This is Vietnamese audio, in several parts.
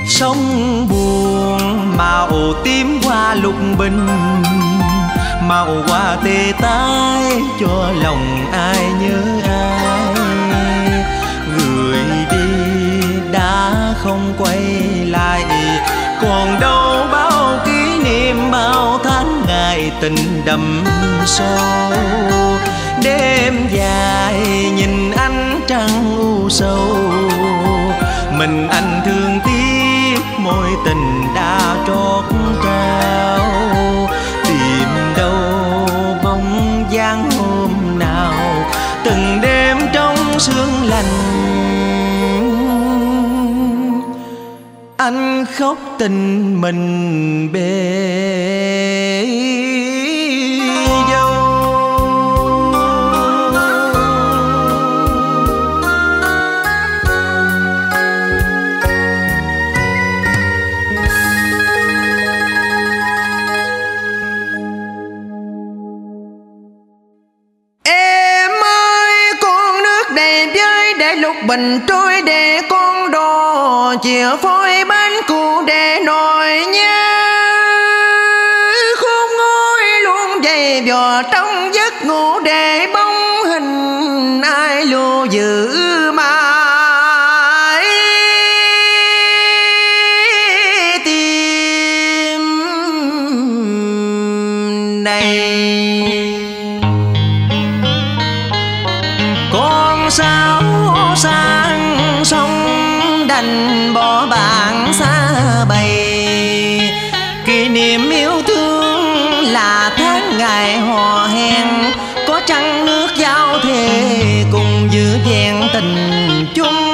Sông buồn màu tím qua lục bình, màu hoa tê tái cho lòng ai nhớ ai. Người đi đã không quay lại, còn đâu bao kỷ niệm bao tháng ngày tình đậm sâu. Đêm dài nhìn ánh trăng u sầu, mình anh thương tiếc mối tình đã trót trao. Tìm đâu bóng dáng hôm nào từng đêm trong sương lạnh, anh khóc tình mình bể dâu. Bình trôi để con đò chìa phôi bến cũ để nồi nhớ. Khôn ngôi luôn dày vò trong giấc ngủ để bóng hình ai lưu giữ mãi tim này. Con sao sang sông đành bỏ bạn xa bầy, kỷ niệm yêu thương là tháng ngày hò hẹn, có trăng nước giao thề cùng giữ vẹn tình chung.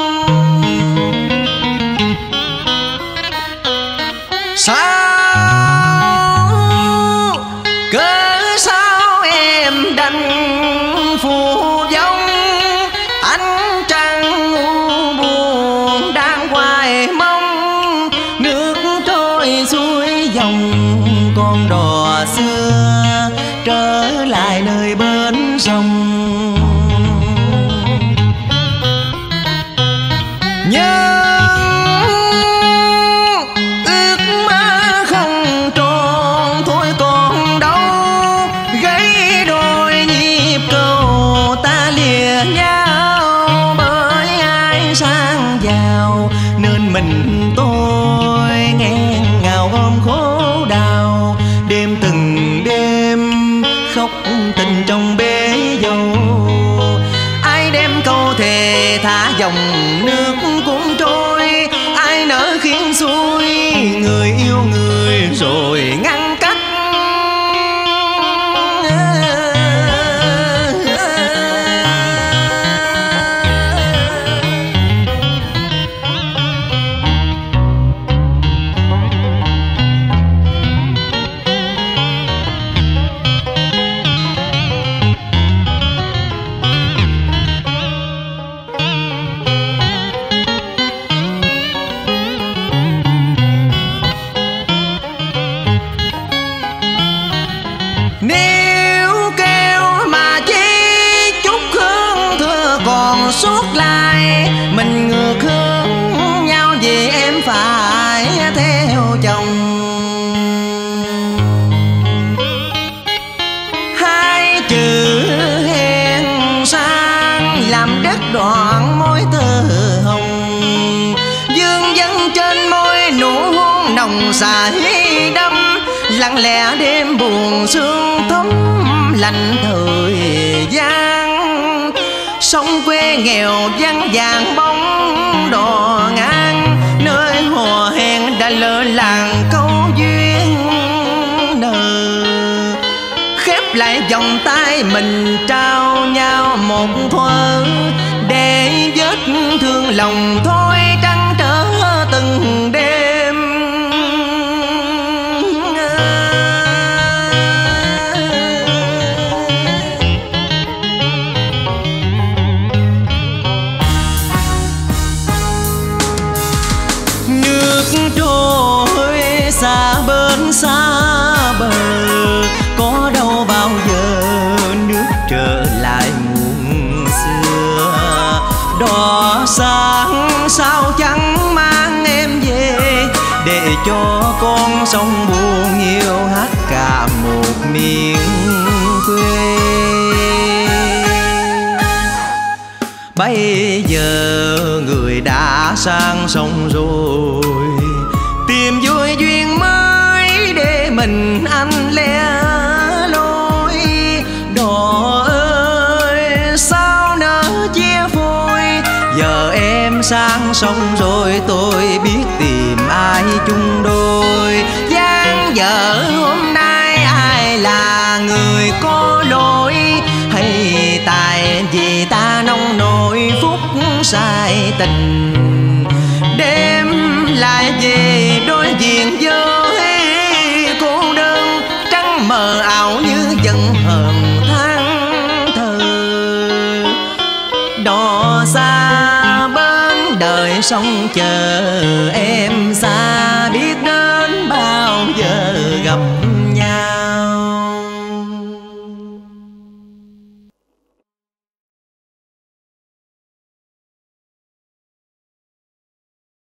Sao cớ sao em đành phù vong, ánh trăng u buồn đang hoài mong. Nước trôi xuôi dòng con đò xưa trở lại nơi bến sông. Nhớ ước mơ không tròn thôi còn đâu, gãy đôi nhịp cầu ta lìa nhau. Bởi ai sang giàu nên mình tôi nghe ngào ôm khổ đau. Đêm từng đêm khóc tình trong bể dâu, ai đem câu thề thả dòng nước cuốn trôi. Ai nỡ khiến xuôi người yêu người rồi ngăn cách. Nếu kêu mà chỉ chút hương thưa còn suốt lại, mình ngược hướng nhau vì em phải theo chồng. Hai chữ hẹn sang làm đứt đoạn môi tơ hồng, vương vấn trên môi nụ hôn nồng xài đâm. Lặng lẽ đêm buồn sương thấm lạnh thời gian, sông quê nghèo vắng vàng bóng đò ngang. Nơi hò hẹn đã lỡ làng câu duyên nợ, khép lại vòng tay mình trao nhau một thuở. Để vết thương lòng thôi trăn trở từng đêm. Trôi xa bên xa bờ, có đâu bao giờ nước trở lại muôn xưa. Đò sáng sao chẳng mang em về, cho con sông buồn nhiều hát cả một miền quê. Bây giờ người đã sang sông rồi, tìm vui duyên mới để mình anh lẻ loi. Đò ơi sao nỡ chia phôi, giờ em sang sông rồi tôi biết tìm ai chung đôi. Giang dở hôm nay ai là người có lỗi, hay tại vì ta nông nổi phút sai tình. Đêm lại về đối diện với cô đơn, trắng mờ ảo như giận hờn than thở. Đò xa bên đời sông chờ em xa, biết đến bao giờ gặp